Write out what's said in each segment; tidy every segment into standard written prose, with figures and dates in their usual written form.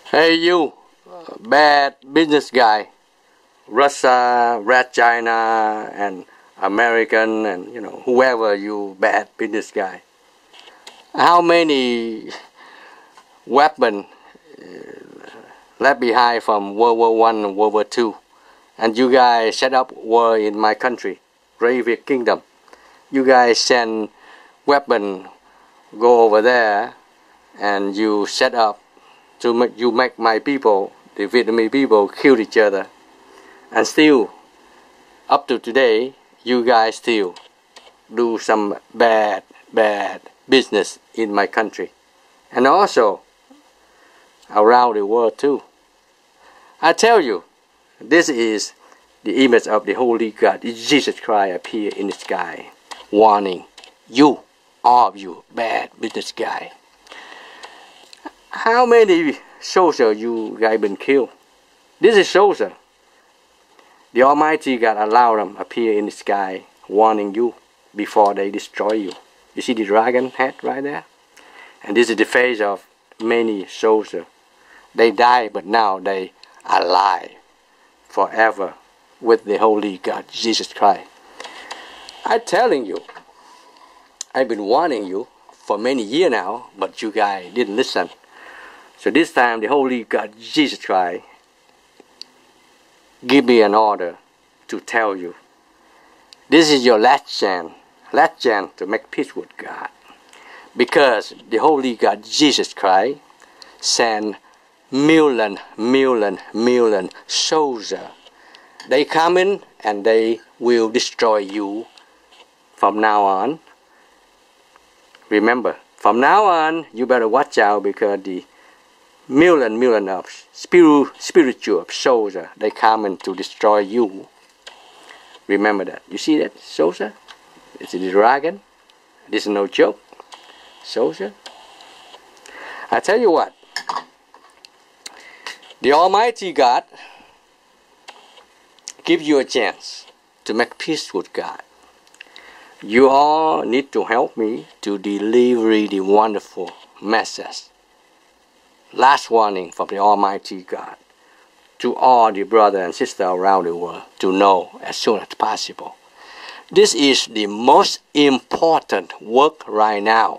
Hey you, bad business guy, Russia, Red China, and American, and whoever you bad business guy. How many weapons left behind from World War One and World War Two, and you guys set up war in my country, Great Kingdom. You guys send weapon go over there, and you set up to make my people, the Vietnamese people, kill each other, and still, up to today, you guys still do some bad business in my country, and also around the world too. I tell you, this is the image of the Holy God, Jesus Christ appear in the sky, warning you, all of you bad business guy. How many soldiers you guys been killed? This is soldier. The Almighty God allowed them appear in the sky, warning you before they destroy you. You see the dragon head right there? And this is the face of many soldiers. They die, but now they are alive forever with the Holy God, Jesus Christ. I'm telling you, I've been warning you for many years now, but you guys didn't listen. So this time the Holy God, Jesus Christ, give me an order to tell you, this is your last chance to make peace with God. Because the Holy God, Jesus Christ, sent million soldiers. They come in and they will destroy you from now on. Remember, from now on, you better watch out, because the million of spiritual soldiers, they coming to destroy you. Remember that. You see that soldier? It's the dragon. This is no joke. Soldier. I tell you what, the Almighty God give you a chance to make peace with God. You all need to help me to deliver the wonderful message. Last warning from the Almighty God to all the brothers and sisters around the world to know as soon as possible. This is the most important work right now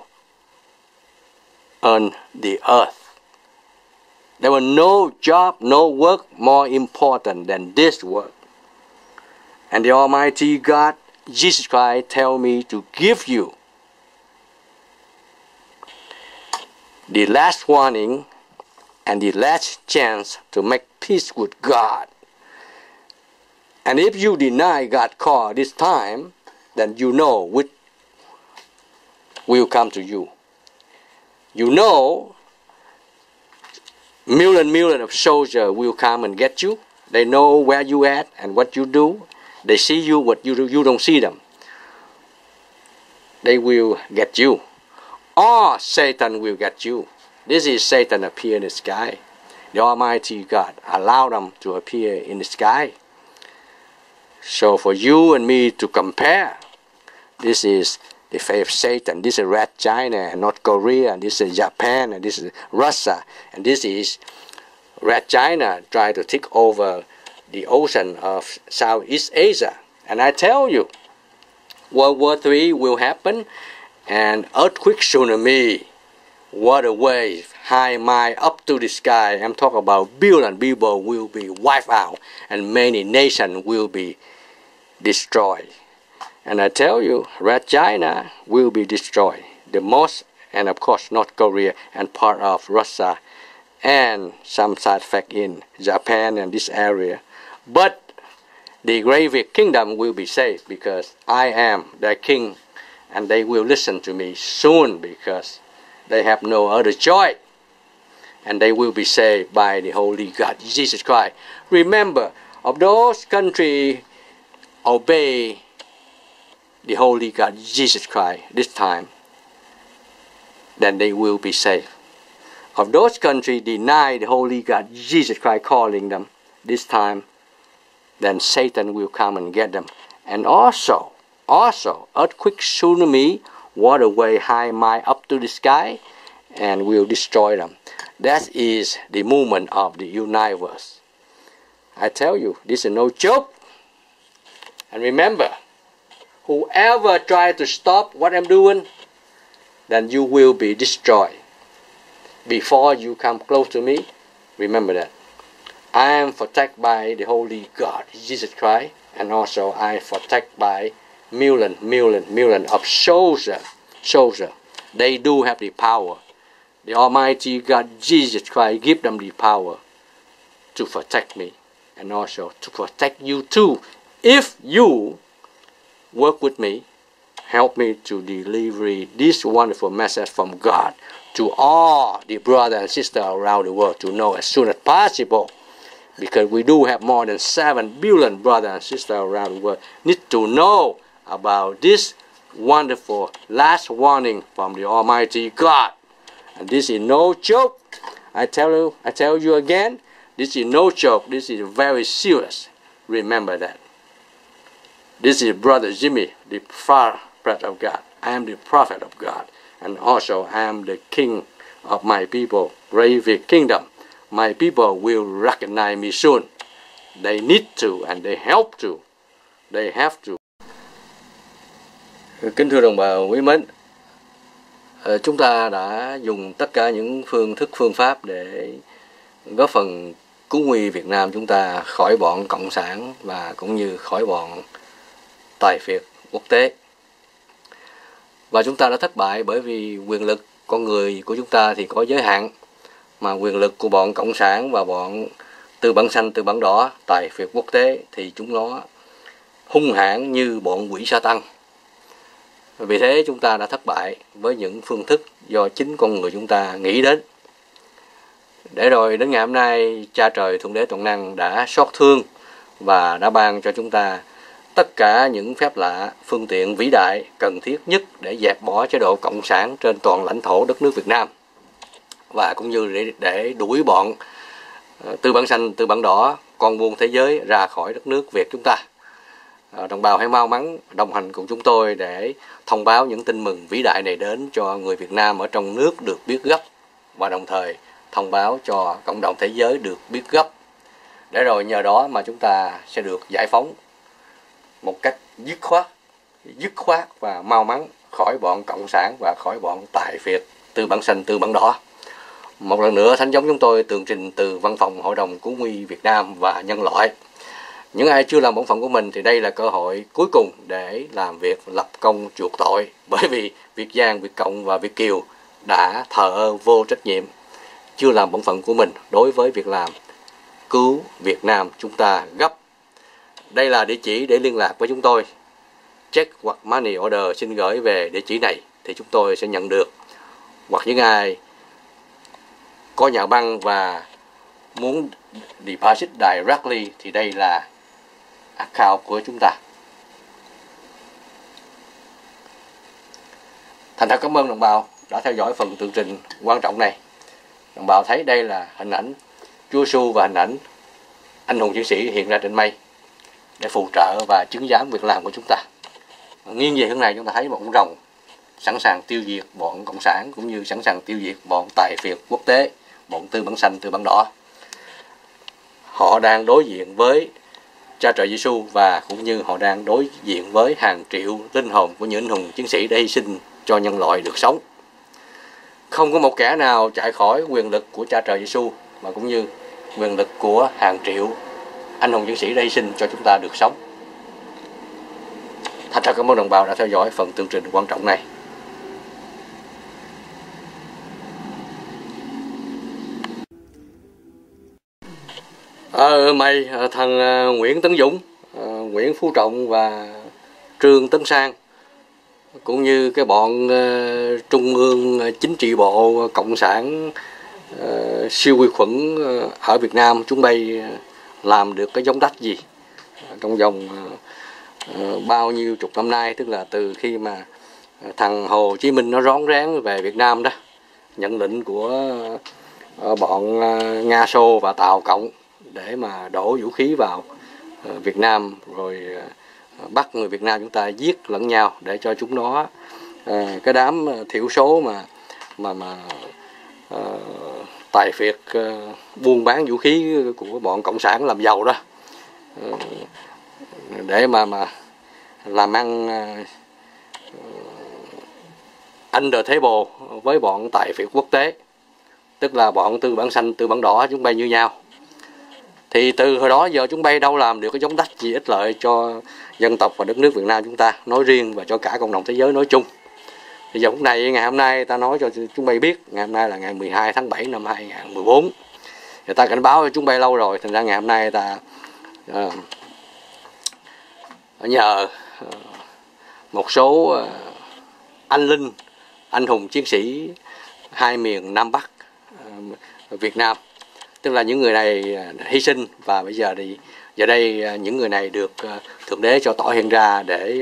on the earth. There was no job, no work more important than this work. And the Almighty God, Jesus Christ, tell me to give you the last warning and the last chance to make peace with God. And if you deny God's call this time, then you know which will come to you. You know, million of soldiers will come and get you. They know where you at and what you do. They see you, what you do, you don't see them. They will get you. Or Satan will get you. This is Satan appear in the sky. The Almighty God allowed them to appear in the sky. So for you and me to compare, this is the faith of Satan. This is Red China and North Korea. And this is Japan and this is Russia. And this is Red China trying to take over the ocean of Southeast Asia. And I tell you, World War III will happen, and earthquake, tsunami, water wave, high mile up to the sky. I'm talking about billion people will be wiped out, and many nations will be destroyed. And I tell you, Red China will be destroyed the most, and of course North Korea and part of Russia, and some side effect in Japan and this area. But the Great Kingdom will be safe, because I am their king, and they will listen to me soon, because they have no other choice, and they will be saved by the Holy God, Jesus Christ. Remember, of those countries obey the Holy God, Jesus Christ this time, then they will be saved. Of those countries deny the Holy God, Jesus Christ calling them this time, then Satan will come and get them. And also, earthquake, tsunami, water way high mile up to the sky, and will destroy them. That is the movement of the universe. I tell you, this is no joke. And remember, whoever try to stop what I'm doing, then you will be destroyed. Before you come close to me, remember that. I am protected by the Holy God, Jesus Christ, and also I am protected by million of soldiers. They do have the power. The Almighty God, Jesus Christ, give them the power to protect me and also to protect you too. If you work with me, help me to deliver this wonderful message from God to all the brothers and sisters around the world to know as soon as possible. Because we do have more than 7 billion brothers and sisters around the world need to know about this wonderful last warning from the Almighty God. And this is no joke. I tell you again, this is no joke. This is very serious. Remember that. This is Brother Jimmy, the prophet of God. I am the prophet of God. And also I am the king of my people, Brave Kingdom. My people will recognize me soon. They need to and they help to. They have to. Kính thưa đồng bào quý mến, chúng ta đã dùng tất cả những phương pháp để góp phần cứu nguy Việt Nam chúng ta khỏi bọn cộng sản và cũng như khỏi bọn tài phiệt quốc tế. Và chúng ta đã thất bại bởi vì quyền lực con người của chúng ta thì có giới hạn, mà quyền lực của bọn cộng sản và bọn tư bản xanh, tư bản đỏ, tài phiệt quốc tế thì chúng nó hung hãn như bọn quỷ sa tăng. Vì thế chúng ta đã thất bại với những phương thức do chính con người chúng ta nghĩ đến. Để rồi đến ngày hôm nay, Cha Trời Thượng Đế Toàn Năng đã xót thương và đã ban cho chúng ta tất cả những phép lạ, phương tiện vĩ đại cần thiết nhất để dẹp bỏ chế độ cộng sản trên toàn lãnh thổ đất nước Việt Nam, và cũng như để đuổi bọn tư bản xanh, tư bản đỏ, con buôn thế giới ra khỏi đất nước Việt chúng ta. Đồng bào hãy mau mắn đồng hành cùng chúng tôi để thông báo những tin mừng vĩ đại này đến cho người Việt Nam ở trong nước được biết gấp, và đồng thời thông báo cho cộng đồng thế giới được biết gấp, để rồi nhờ đó mà chúng ta sẽ được giải phóng một cách dứt khoát và mau mắn khỏi bọn cộng sản và khỏi bọn tài phiệt, tư bản xanh, tư bản đỏ. Một lần nữa, thánh giống chúng tôi tường trình từ Văn phòng Hội đồng Cứu nguy Việt Nam và Nhân loại. Những ai chưa làm bổn phận của mình thì đây là cơ hội cuối cùng để làm việc lập công chuộc tội, bởi vì Việt Giang, Việt Cộng và Việt Kiều đã thờ ơ vô trách nhiệm, chưa làm bổn phận của mình đối với việc làm cứu Việt Nam chúng ta gấp. Đây là địa chỉ để liên lạc với chúng tôi. Check hoặc money order xin gửi về địa chỉ này thì chúng tôi sẽ nhận được. Hoặc những ai có nhà băng và muốn deposit directly thì đây là account của chúng ta. Thành thật cảm ơn đồng bào đã theo dõi phần tường trình quan trọng này. Đồng bào thấy đây là hình ảnh Chúa Giêsu và hình ảnh anh hùng chiến sĩ hiện ra trên mây để phù trợ và chứng giám việc làm của chúng ta. Nghiêng về hướng này chúng ta thấy một con rồng sẵn sàng tiêu diệt bọn cộng sản cũng như sẵn sàng tiêu diệt bọn tài phiệt quốc tế, bọn tư bản xanh, tư bản đỏ. Họ đang đối diện với Cha Trời Giêsu và cũng như họ đang đối diện với hàng triệu linh hồn của những anh hùng chiến sĩ để hy sinh cho nhân loại được sống. Không có một kẻ nào chạy khỏi quyền lực của Cha Trời Giêsu mà cũng như quyền lực của hàng triệu anh hùng chiến sĩ đã hy sinh cho chúng ta được sống. Thành thật cảm ơn đồng bào đã theo dõi phần tường trình quan trọng này. Thằng Nguyễn Tấn Dũng, Nguyễn Phú Trọng và Trương Tấn Sang cũng như cái bọn Trung ương Chính trị Bộ Cộng sản siêu vi khuẩn ở Việt Nam, chúng bay làm được cái giống đách gì trong vòng bao nhiêu chục năm nay, tức là từ khi mà thằng Hồ Chí Minh nó rón rén về Việt Nam đó, nhận lệnh của bọn Nga Xô và Tàu Cộng để mà đổ vũ khí vào Việt Nam, rồi bắt người Việt Nam chúng ta giết lẫn nhau để cho chúng nó cái đám thiểu số mà tài phiệt buôn bán vũ khí của bọn cộng sản làm giàu đó, để mà làm ăn under table với bọn tài phiệt quốc tế, tức là bọn tư bản xanh, tư bản đỏ, chúng bay như nhau. Thì từ hồi đó giờ chúng bay đâu làm được cái giống đất gì ích lợi cho dân tộc và đất nước Việt Nam chúng ta nói riêng và cho cả cộng đồng thế giới nói chung. Thì giờ phút này, ngày hôm nay ta nói cho chúng bay biết, ngày hôm nay là ngày 12 tháng 7 năm 2014. Người ta cảnh báo cho chúng bay lâu rồi, thành ra ngày hôm nay ta nhờ một số anh linh, anh hùng chiến sĩ hai miền Nam Bắc Việt Nam, tức là những người này hy sinh, và bây giờ thì giờ đây những người này được Thượng Đế cho tỏ hiện ra để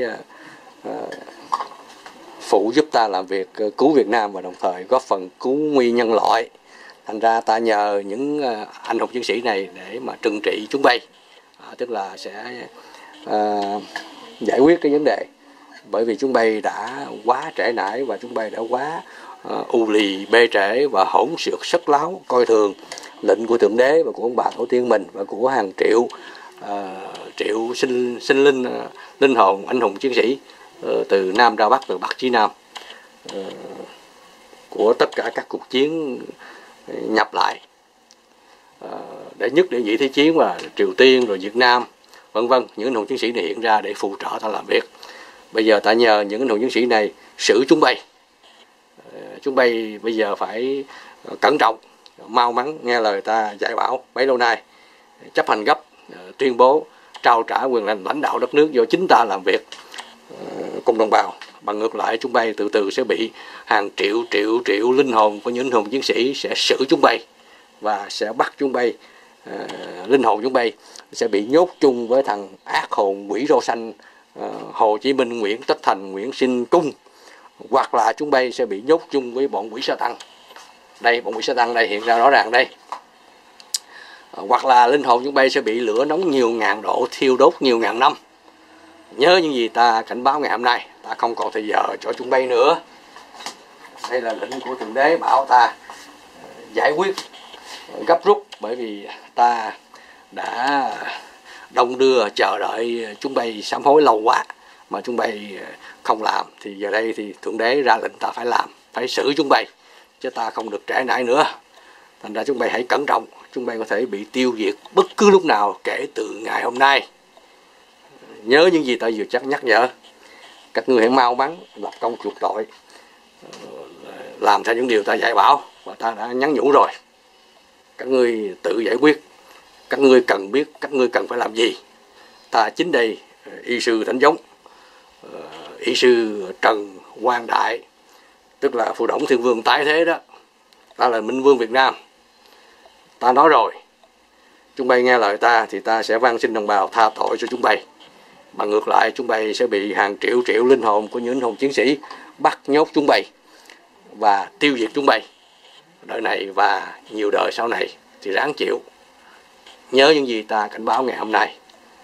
phụ giúp ta làm việc cứu Việt Nam và đồng thời góp phần cứu nguy nhân loại. Thành ra ta nhờ những anh hùng chiến sĩ này để mà trừng trị chúng bay, tức là sẽ giải quyết cái vấn đề. Bởi vì chúng bay đã quá trễ nải và chúng bay đã quá u lì, bê trễ và hỗn xược, sất láo, coi thường lệnh của Thượng Đế và của ông bà tổ tiên mình và của hàng triệu sinh linh hồn anh hùng chiến sĩ từ Nam ra Bắc, từ Bắc chí Nam, của tất cả các cuộc chiến nhập lại để nhất để nhị thế chiến và Triều Tiên rồi Việt Nam vân vân. Những anh hùng chiến sĩ này hiện ra để phụ trợ ta làm việc. Bây giờ ta nhờ những anh hùng chiến sĩ này xử chúng bay. Chúng bay bây giờ phải cẩn trọng, mau mắn nghe lời ta dạy bảo bấy lâu nay, chấp hành gấp tuyên bố trao trả quyền lãnh đạo đất nước do chính ta làm việc cùng đồng bào. Bằng ngược lại, chúng bay từ từ sẽ bị hàng triệu linh hồn của những anh hùng chiến sĩ sẽ xử chúng bay và sẽ bắt chúng bay, linh hồn chúng bay sẽ bị nhốt chung với thằng ác hồn quỷ rô xanh Hồ Chí Minh, Nguyễn Tất Thành, Nguyễn Sinh Cung, hoặc là chúng bay sẽ bị nhốt chung với bọn quỷ sa tăng. Đây, bọn quỷ sa tăng đây hiện ra rõ ràng đây. Hoặc là linh hồn chúng bay sẽ bị lửa nóng nhiều ngàn độ thiêu đốt nhiều ngàn năm. Nhớ những gì ta cảnh báo ngày hôm nay, ta không còn thời giờ cho chúng bay nữa. Đây là lệnh của Thượng Đế bảo ta giải quyết gấp rút, bởi vì ta đã đông đưa chờ đợi chúng bay sám hối lâu quá mà chúng bay không làm. Thì giờ đây thì Thượng Đế ra lệnh ta phải làm, phải xử chúng bay, chứ ta không được trễ nải nữa. Thành ra chúng bay hãy cẩn trọng, chúng bay có thể bị tiêu diệt bất cứ lúc nào kể từ ngày hôm nay. Nhớ những gì ta vừa chắc nhắc nhở. Các ngươi hãy mau mắn lập công chuộc tội, làm theo những điều ta dạy bảo và ta đã nhắn nhủ rồi. Các ngươi tự giải quyết, các ngươi cần biết các ngươi cần phải làm gì. Ta chính đây, y sư Thánh Giống, y sư Trần Quang Đại, tức là Phù Đổng Thiên Vương tái thế đó, ta là Minh Vương Việt Nam. Ta nói rồi, chúng bay nghe lời ta thì ta sẽ van xin đồng bào tha tội cho chúng bay. Bằng ngược lại, chúng bay sẽ bị hàng triệu linh hồn của những anh hùng chiến sĩ bắt nhốt chúng bay và tiêu diệt chúng bay. Đời này và nhiều đời sau này thì ráng chịu. Nhớ những gì ta cảnh báo ngày hôm nay.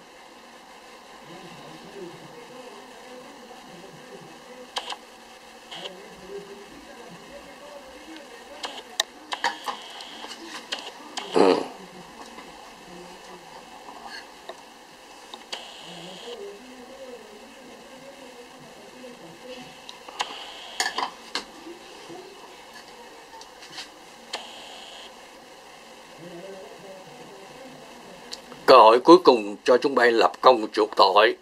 Cơ hội cuối cùng cho chúng bay lập công chuộc tội.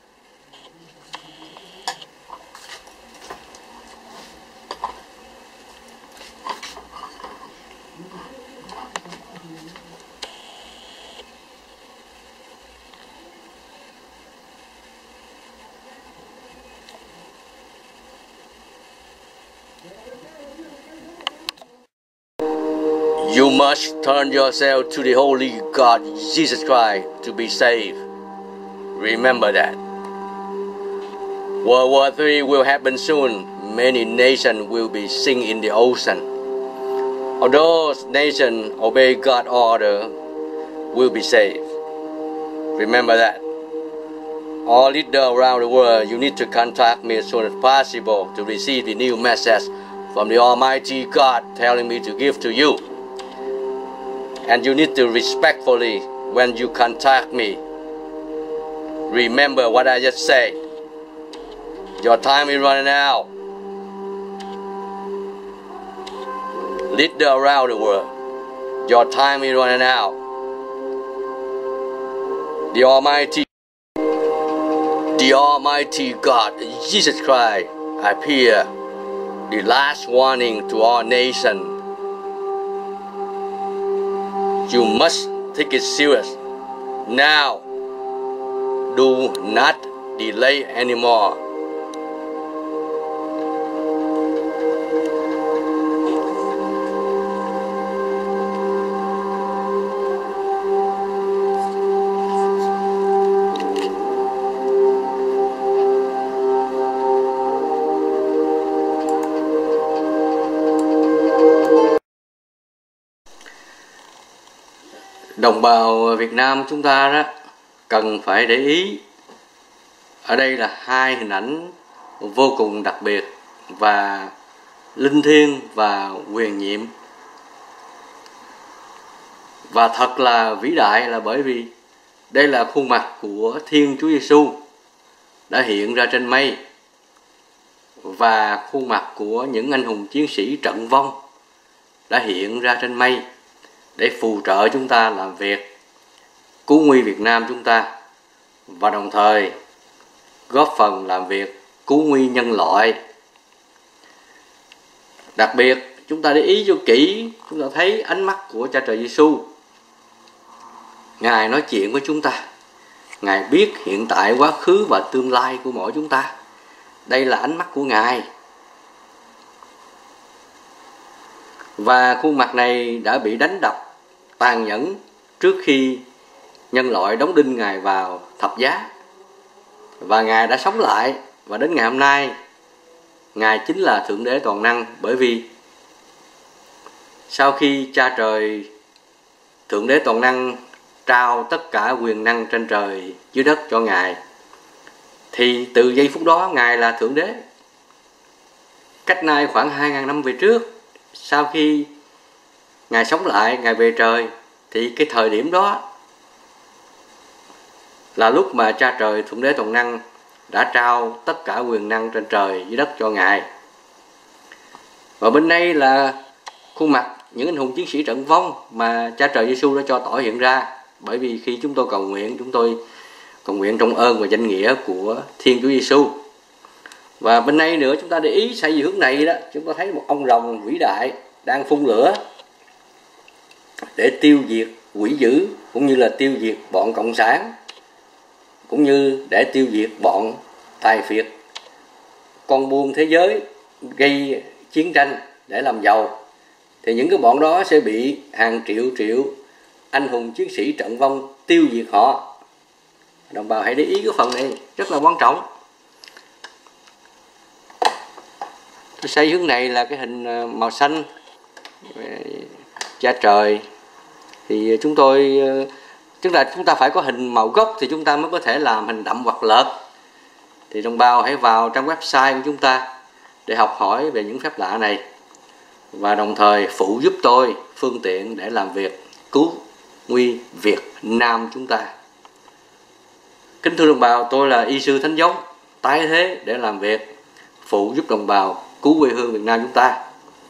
You must turn yourself to the Holy God, Jesus Christ, to be saved. Remember that. World War III will happen soon. Many nations will be sink in the ocean. All those nations obey God's order will be saved. Remember that. All leaders around the world, you need to contact me as soon as possible to receive the new message from the Almighty God telling me to give to you. And you need to respectfully, when you contact me, remember what I just said. Your time is running out. Leader around the world, your time is running out. The Almighty God, Jesus Christ, appear. The last warning to all nations. You must take it serious. Now, do not delay anymore. Đồng bào Việt Nam chúng ta đó cần phải để ý. Ở đây là hai hình ảnh vô cùng đặc biệt và linh thiêng và huyền nhiệm. Và thật là vĩ đại là bởi vì đây là khuôn mặt của Thiên Chúa Giêsu đã hiện ra trên mây, và khuôn mặt của những anh hùng chiến sĩ trận vong đã hiện ra trên mây để phù trợ chúng ta làm việc cứu nguy Việt Nam chúng ta, và đồng thời góp phần làm việc cứu nguy nhân loại. Đặc biệt chúng ta để ý cho kỹ, chúng ta thấy ánh mắt của Cha Trời Giêsu. Ngài nói chuyện với chúng ta, Ngài biết hiện tại, quá khứ và tương lai của mỗi chúng ta. Đây là ánh mắt của Ngài. Và khuôn mặt này đã bị đánh đập tàn nhẫn trước khi nhân loại đóng đinh Ngài vào thập giá. Và Ngài đã sống lại, và đến ngày hôm nay Ngài chính là Thượng Đế toàn năng. Bởi vì sau khi Cha Trời Thượng Đế toàn năng trao tất cả quyền năng trên trời dưới đất cho Ngài, thì từ giây phút đó Ngài là Thượng Đế. Cách nay khoảng 2.000 năm về trước, sau khi Ngài sống lại, Ngài về trời, thì cái thời điểm đó là lúc mà Cha Trời Thượng Đế toàn năng đã trao tất cả quyền năng trên trời dưới đất cho Ngài. Và bên đây là khuôn mặt những anh hùng chiến sĩ trận vong mà Cha Trời Giêsu đã cho tỏ hiện ra. Bởi vì khi chúng tôi cầu nguyện, chúng tôi cầu nguyện trong ơn và danh nghĩa của Thiên Chúa Giêsu. Và bên đây nữa, chúng ta để ý sang về hướng này đó, chúng ta thấy một ông rồng vĩ đại đang phun lửa để tiêu diệt quỷ dữ, cũng như là tiêu diệt bọn cộng sản, cũng như để tiêu diệt bọn tài phiệt, con buôn thế giới gây chiến tranh để làm giàu. Thì những cái bọn đó sẽ bị hàng triệu anh hùng chiến sĩ trận vong tiêu diệt họ. Đồng bào hãy để ý cái phần này rất là quan trọng. Tôi xây hướng này là cái hình màu xanh Cha Trời. Thì chúng tôi, tức là chúng ta phải có hình màu gốc thì chúng ta mới có thể làm hình đậm hoặc lợt. Thì đồng bào hãy vào trang website của chúng ta để học hỏi về những phép lạ này, và đồng thời phụ giúp tôi phương tiện để làm việc cứu nguy Việt Nam chúng ta. Kính thưa đồng bào, tôi là y sư Thánh Giống, tái thế để làm việc phụ giúp đồng bào cứu quê hương Việt Nam chúng ta.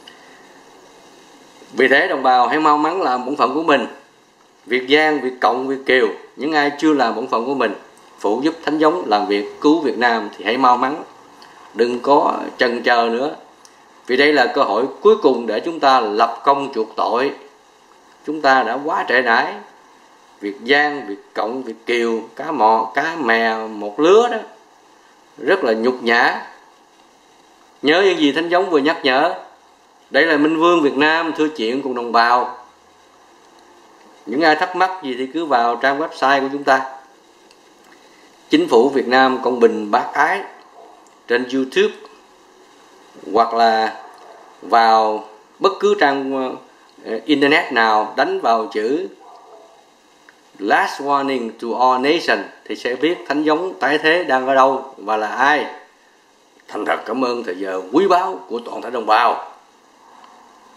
Vì thế đồng bào hãy mau mắn làm bổn phận của mình. Việt Giang, Việt Cộng, Việt Kiều, những ai chưa làm bổn phận của mình phụ giúp Thánh Giống làm việc cứu Việt Nam thì hãy mau mắn, đừng có chần chờ nữa. Vì đây là cơ hội cuối cùng để chúng ta lập công chuộc tội. Chúng ta đã quá trễ nải. Việt Giang, Việt Cộng, Việt Kiều, cá mò, cá mè một lứa đó, rất là nhục nhã. Nhớ những gì Thánh Giống vừa nhắc nhở. Đây là Minh Vương Việt Nam thưa chuyện cùng đồng bào. Những ai thắc mắc gì thì cứ vào trang website của chúng ta, Chính phủ Việt Nam Công Bình Bác Ái, trên YouTube, hoặc là vào bất cứ trang internet nào đánh vào chữ Last Warning to All Nations thì sẽ biết Thánh Giống tái thế đang ở đâu và là ai. Thành thật cảm ơn thời giờ quý báu của toàn thể đồng bào.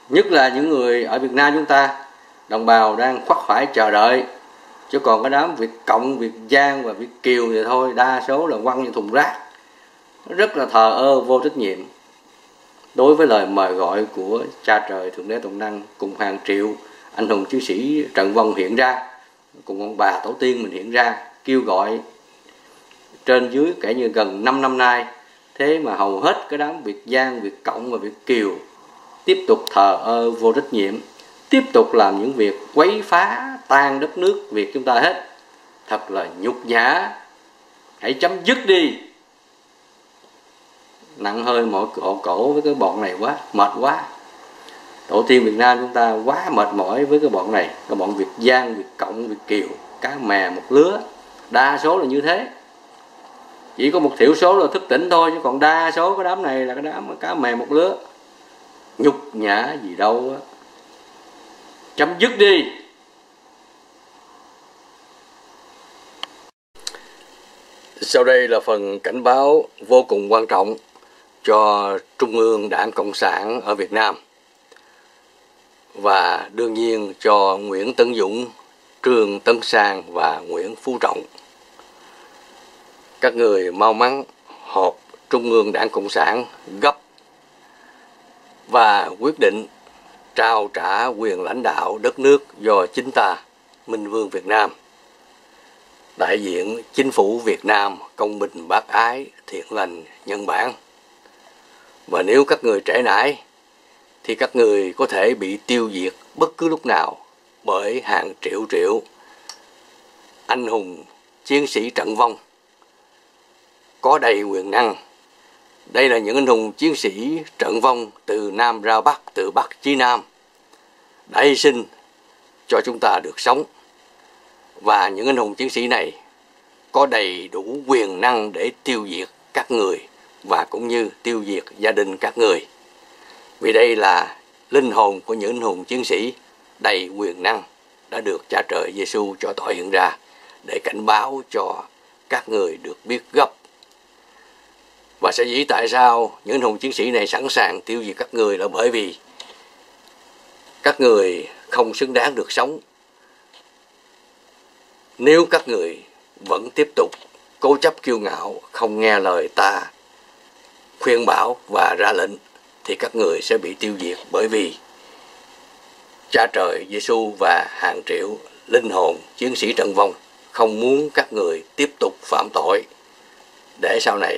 Nhất là những người ở Việt Nam chúng ta, đồng bào đang khoác khoải chờ đợi. Chứ còn cái đám Việt Cộng, Việt Giang và Việt Kiều thì thôi, đa số là quăng vào thùng rác, rất là thờ ơ, vô trách nhiệm đối với lời mời gọi của cha trời Thượng Đế Toàn Năng cùng hàng triệu anh hùng chiến sĩ trận vong hiện ra, cùng ông bà tổ tiên mình hiện ra, kêu gọi trên dưới kể như gần 5 năm nay. Thế mà hầu hết cái đám Việt Giang, Việt Cộng và Việt Kiều tiếp tục thờ ơ, vô trách nhiệm, tiếp tục làm những việc quấy phá tan đất nước Việt chúng ta hết. Thật là nhục nhã. Hãy chấm dứt đi. Nặng hơi mỏi cổ với cái bọn này quá, mệt quá. Tổ tiên Việt Nam chúng ta quá mệt mỏi với cái bọn này, cái bọn Việt Giang, Việt Cộng, Việt Kiều, cá mè một lứa. Đa số là như thế. Chỉ có một thiểu số là thức tỉnh thôi, chứ còn đa số cái đám này là cái đám cá mè một lứa. Nhục nhã gì đâu á. Chấm dứt đi. Sau đây là phần cảnh báo vô cùng quan trọng cho Trung ương Đảng Cộng sản ở Việt Nam, và đương nhiên cho Nguyễn Tấn Dũng, Trương Tấn Sang và Nguyễn Phú Trọng. Các người mau mắn họp Trung ương Đảng Cộng sản gấp và quyết định trao trả quyền lãnh đạo đất nước do chính ta, Minh Vương Việt Nam, đại diện chính phủ Việt Nam công bình bác ái, thiện lành, nhân bản. Và nếu các người trễ nải thì các người có thể bị tiêu diệt bất cứ lúc nào bởi hàng triệu triệu anh hùng chiến sĩ trận vong có đầy quyền năng. Đây là những anh hùng chiến sĩ trận vong từ Nam ra Bắc, từ Bắc chí Nam, đã hy sinh cho chúng ta được sống. Và những anh hùng chiến sĩ này có đầy đủ quyền năng để tiêu diệt các người và cũng như tiêu diệt gia đình các người. Vì đây là linh hồn của những anh hùng chiến sĩ đầy quyền năng đã được cha trời Giêsu cho tỏ hiện ra để cảnh báo cho các người được biết gấp. Và sở dĩ tại sao những anh hùng chiến sĩ này sẵn sàng tiêu diệt các người là bởi vì các người không xứng đáng được sống. Nếu các người vẫn tiếp tục cố chấp kiêu ngạo, không nghe lời ta khuyên bảo và ra lệnh, thì các người sẽ bị tiêu diệt, bởi vì cha trời Giêsu và hàng triệu linh hồn chiến sĩ trận vong không muốn các người tiếp tục phạm tội, để sau này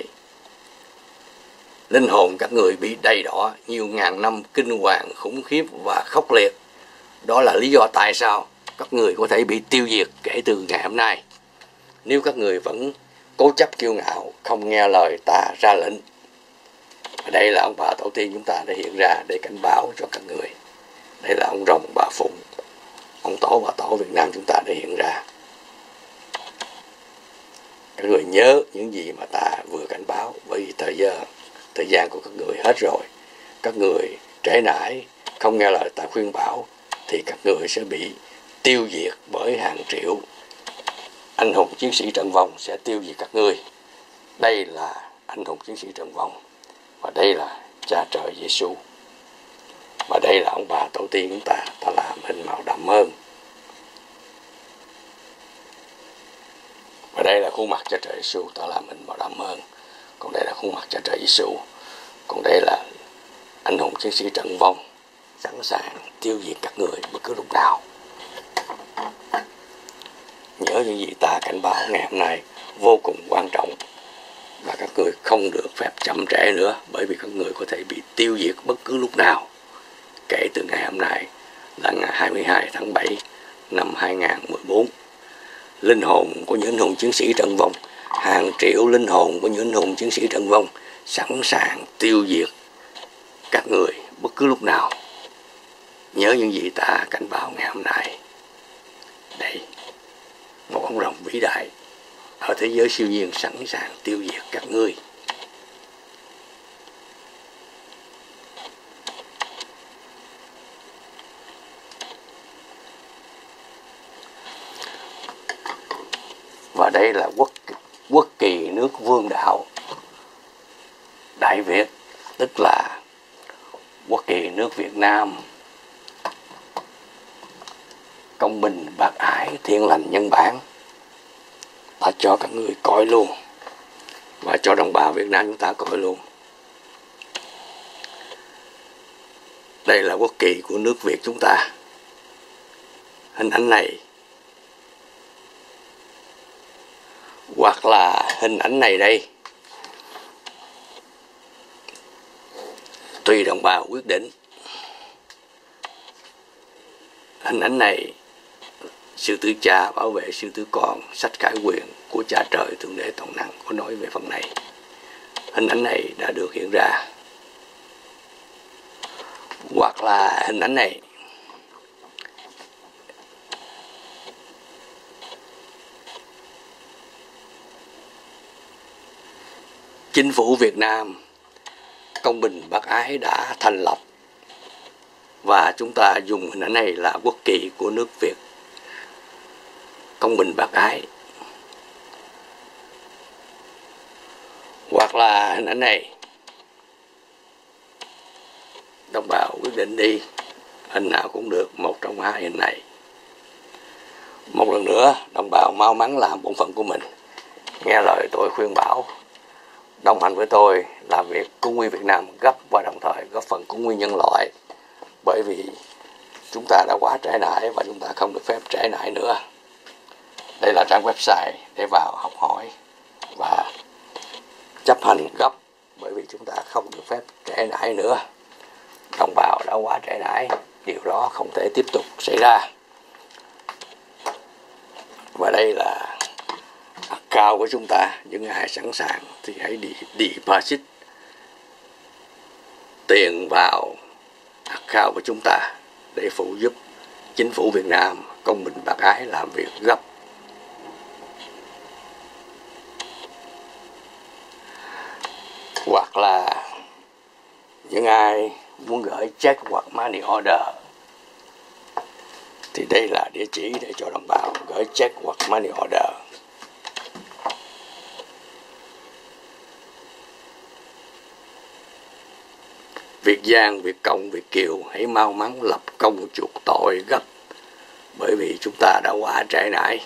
linh hồn các người bị đầy đọa nhiều ngàn năm kinh hoàng, khủng khiếp và khốc liệt. Đó là lý do tại sao các người có thể bị tiêu diệt kể từ ngày hôm nay, nếu các người vẫn cố chấp kiêu ngạo, không nghe lời ta ra lệnh. Và đây là ông bà tổ tiên chúng ta đã hiện ra để cảnh báo cho các người. Đây là ông Rồng, bà Phụng, ông Tổ, bà Tổ Việt Nam chúng ta đã hiện ra. Các người nhớ những gì mà ta vừa cảnh báo, bởi vì thời gian của các người hết rồi. Các người trễ nải, không nghe lời ta khuyên bảo, thì các người sẽ bị tiêu diệt bởi hàng triệu anh hùng chiến sĩ trận vong sẽ tiêu diệt các ngươi. Đây là anh hùng chiến sĩ trận vong, và đây là cha trời Giêsu, và đây là ông bà tổ tiên chúng ta làm hình màu đậm hơn. Và đây là khuôn mặt cha trời Giêsu, ta làm hình màu đậm hơn. Còn đây là khuôn mặt cha trời Giêsu. Còn đây là anh hùng chiến sĩ trận vong sẵn sàng tiêu diệt các người bất cứ lúc nào. Nhớ những gì ta cảnh báo ngày hôm nay vô cùng quan trọng, và các người không được phép chậm trễ nữa, bởi vì các người có thể bị tiêu diệt bất cứ lúc nào kể từ ngày hôm nay là ngày 22 tháng 7 năm 2014. Linh hồn của những anh hùng chiến sĩ trận vong, hàng triệu linh hồn của những anh hùng chiến sĩ trận vong sẵn sàng tiêu diệt các người bất cứ lúc nào. Nhớ những gì ta cảnh báo ngày hôm nay. Đây, một ông rồng vĩ đại ở thế giới siêu nhiên sẵn sàng tiêu diệt các ngươi. Và đây là quốc kỳ nước Vương đạo Đại Việt, tức là quốc kỳ nước Việt Nam công bình, bác ái, thiện lành, nhân bản. Ta cho các người coi luôn, và cho đồng bào Việt Nam chúng ta coi luôn. Đây là quốc kỳ của nước Việt chúng ta. Hình ảnh này hoặc là hình ảnh này đây, tùy đồng bào quyết định. Hình ảnh này, sư tử cha bảo vệ sư tử con, sách khải quyền của cha trời Thượng Đế Toàn Năng có nói về phần này. Hình ảnh này đã được hiện ra. Hoặc là hình ảnh này, chính phủ Việt Nam công bình bác ái đã thành lập, và chúng ta dùng hình ảnh này là quốc kỳ của nước Việt công bình bác ái. Hoặc là hình ảnh này, đồng bào quyết định đi, hình nào cũng được, một trong hai hình này. Một lần nữa, đồng bào mau mắn làm bổn phận của mình, nghe lời tôi khuyên bảo, đồng hành với tôi làm việc cứu nguy Việt Nam gấp, và đồng thời góp phần cứu nguy nhân loại. Bởi vì chúng ta đã quá trễ nải và chúng ta không được phép trễ nải nữa. Đây là trang website để vào học hỏi và chấp hành gấp, bởi vì chúng ta không được phép trễ nải nữa. Đồng bào đã quá trễ nải, điều đó không thể tiếp tục xảy ra. Và đây là account của chúng ta. Những ai sẵn sàng thì hãy deposit tiền vào account của chúng ta để phụ giúp chính phủ Việt Nam công bình bác ái làm việc gấp. Hoặc là những ai muốn gửi check hoặc money order thì đây là địa chỉ để cho đồng bào gửi check hoặc money order. Việt Giang, Việt Cộng, Việt Kiều hãy mau mắn lập công chuộc tội gấp, bởi vì chúng ta đã quá trễ nải.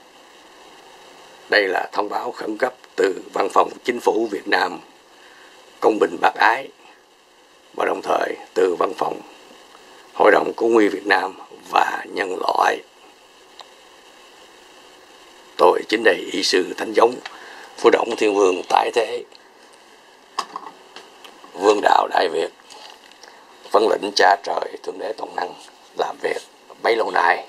Đây là thông báo khẩn cấp từ Văn phòng Chính phủ Việt Nam công bình bác ái, và đồng thời từ Văn phòng Hội đồng Cứu nguy Việt Nam và nhân loại. Tôi chính đây y sư Thánh Giống, Phú Động Thiên Vương tái thế, Vương đạo Đại Việt, vâng lệnh cha trời Thượng Đế Toàn Năng làm việc bấy lâu nay.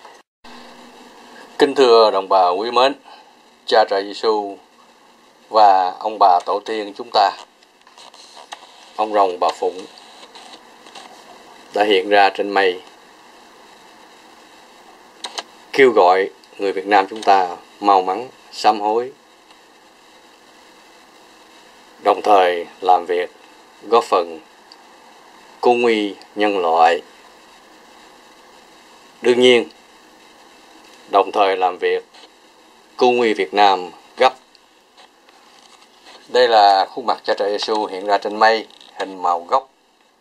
Kính thưa đồng bào quý mến, cha trời Giêsu và ông bà tổ tiên chúng ta, ông Rồng bà Phụng đã hiện ra trên mây, kêu gọi người Việt Nam chúng ta mau mắn sám hối, đồng thời làm việc góp phần cứu nguy nhân loại. Đương nhiên, đồng thời làm việc cứu nguy Việt Nam gấp. Đây là khuôn mặt cha trời Giêsu hiện ra trên mây, hình màu gốc.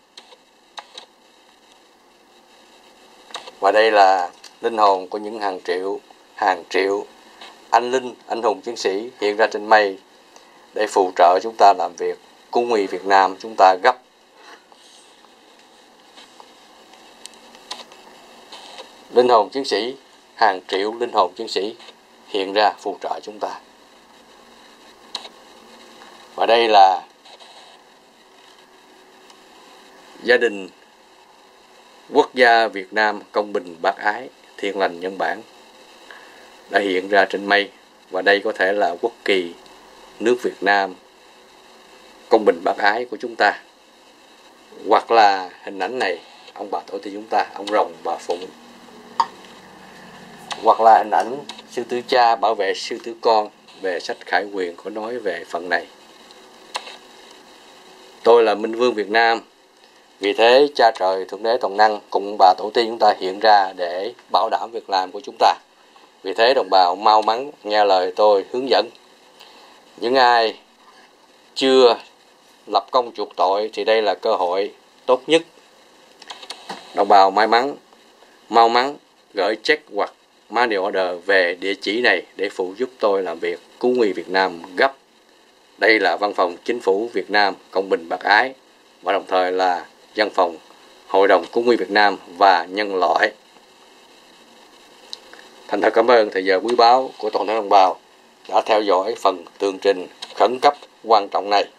Và đây là linh hồn của những hàng triệu anh linh, anh hùng chiến sĩ hiện ra trên mây để phù trợ chúng ta làm việc cứu nguy Việt Nam chúng ta gấp. Linh hồn chiến sĩ, hàng triệu linh hồn chiến sĩ hiện ra phù trợ chúng ta. Và đây là gia đình quốc gia Việt Nam công bình bác ái, thiện lành nhân bản đã hiện ra trên mây. Và đây có thể là quốc kỳ nước Việt Nam công bình bác ái của chúng ta. Hoặc là hình ảnh này, ông bà tổ tiên chúng ta, ông Rồng bà Phụng. Hoặc là hình ảnh sư tử cha bảo vệ sư tử con, về sách khải quyền có nói về phần này. Tôi là Minh Vương Việt Nam, vì thế cha trời Thượng Đế Toàn Năng cùng bà tổ tiên chúng ta hiện ra để bảo đảm việc làm của chúng ta. Vì thế đồng bào mau mắn nghe lời tôi hướng dẫn. Những ai chưa lập công chuộc tội thì đây là cơ hội tốt nhất. Đồng bào mau mắn gửi check hoặc money order về địa chỉ này để phụ giúp tôi làm việc cứu nguy Việt Nam gấp. Đây là Văn phòng Chính phủ Việt Nam Công bình Bác Ái và đồng thời là Văn phòng Hội đồng Cứu nguy Việt Nam và Nhân loại. Thành thật cảm ơn thời giờ quý báu của toàn thể đồng bào đã theo dõi phần tường trình khẩn cấp quan trọng này.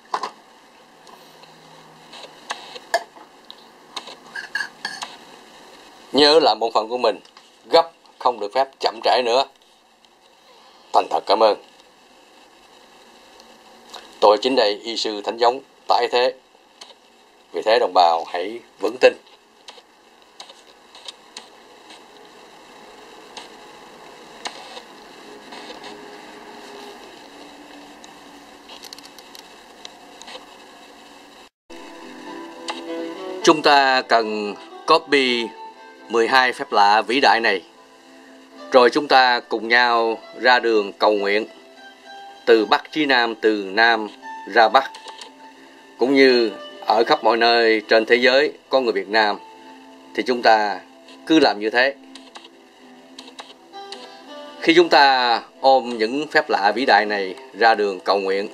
Nhớ làm bổn phận của mình, gấp, không được phép chậm trễ nữa. Thành thật cảm ơn. Tôi chính đây y sư Thánh Giống tái thế. Vì thế đồng bào hãy vững tin. Chúng ta cần copy 12 phép lạ vĩ đại này, rồi chúng ta cùng nhau ra đường cầu nguyện từ Bắc chí Nam, từ Nam ra Bắc, cũng như ở khắp mọi nơi trên thế giới có người Việt Nam, thì chúng ta cứ làm như thế. Khi chúng ta ôm những phép lạ vĩ đại này ra đường cầu nguyện,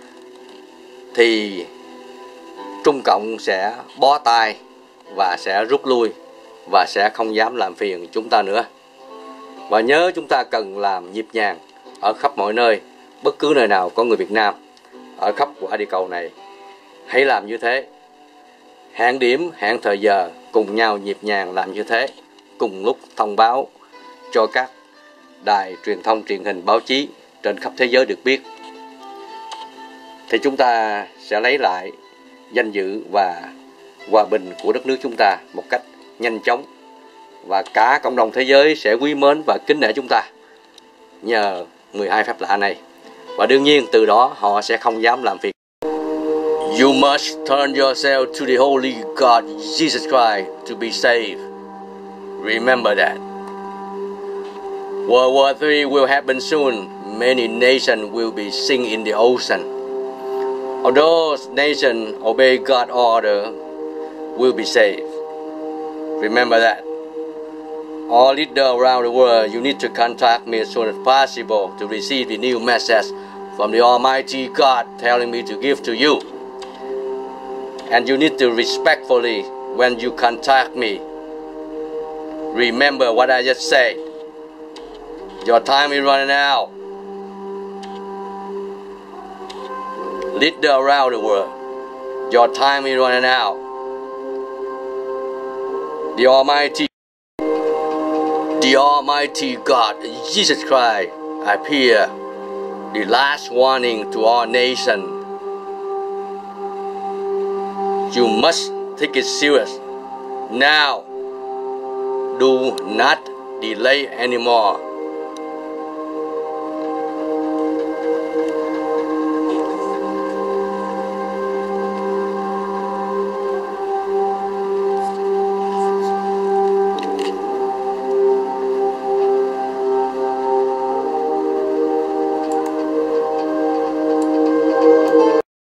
thì Trung Cộng sẽ bó tay và sẽ rút lui và sẽ không dám làm phiền chúng ta nữa. Và nhớ chúng ta cần làm nhịp nhàng ở khắp mọi nơi, bất cứ nơi nào có người Việt Nam ở khắp quả địa cầu này. Hãy làm như thế. Hẹn điểm, hẹn thời giờ, cùng nhau nhịp nhàng làm như thế, cùng lúc thông báo cho các đài truyền thông, truyền hình, báo chí trên khắp thế giới được biết. Thì chúng ta sẽ lấy lại danh dự và hòa bình của đất nước chúng ta một cách nhanh chóng, và cả cộng đồng thế giới sẽ quý mến và kính nể chúng ta nhờ 12 phép lạ này. Và đương nhiên từ đó họ sẽ không dám làm việc. You must turn yourself to the Holy God Jesus Christ to be saved. Remember that. World War III will happen soon. Many nations will be sink in the ocean. All those nations obey God's order will be saved. Remember that. All leaders around the world, you need to contact me as soon as possible to receive the new message from the Almighty God telling me to give to you. And you need to respectfully, when you contact me, remember what I just said. Your time is running out. Leader around the world, your time is running out. The Almighty God, Jesus Christ, appear. The last warning to all nations. You must take it serious. Now, do not delay anymore.